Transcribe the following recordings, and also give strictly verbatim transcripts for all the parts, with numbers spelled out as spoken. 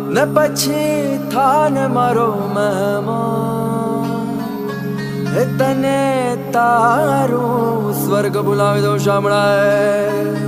न पछी था न मारो मेहमान तने तारू स्वर्ग बुलावे दो शामळाए।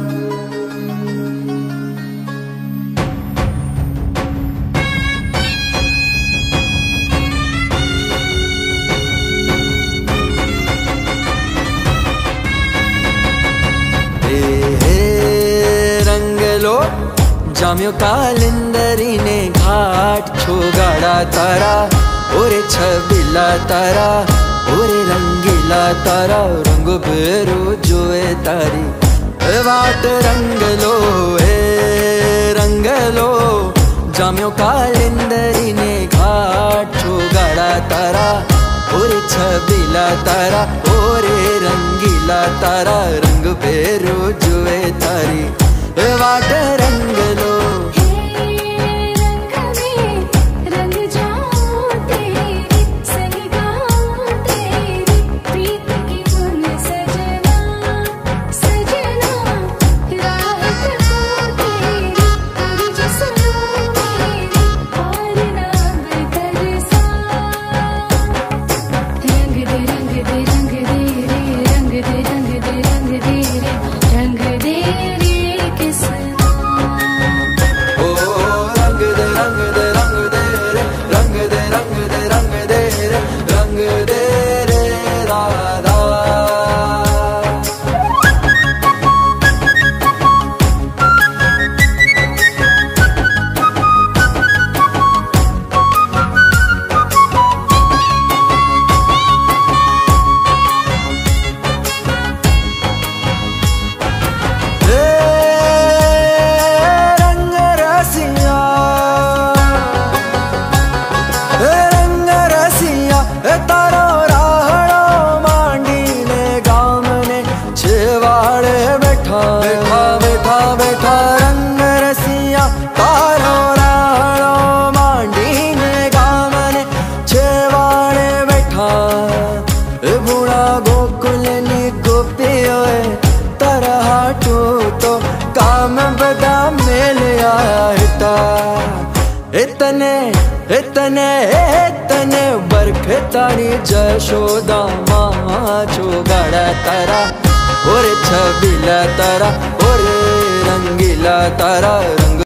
जाम्यो कालिंदरी ने घाट छोगाड़ा तारा ओरे छबीला तारा ओरे रंगीला तारा रंग बेरो जोए तारी वाट रंग लो ए रंग लो। जाम्यो कालिंदरी ने घाट छोगाड़ा तारा ओरे छबीला तारा ओरे रंगीला तारा रंग बेरो जोए तारी वाट रंग लो। बैठा बैठा बैठा रंग रसिया तारो राणो मांडी ने गामने छेवाड़े बैठा बुढ़ा गोकुल नी गोपियो तरह टू तो काम बदा मेल आया इतने इतने इतने बरख तारी जशोदा माँ छोगाड़ा तारा ओरे छबीला तारा ओरे रंगीला तारा रंग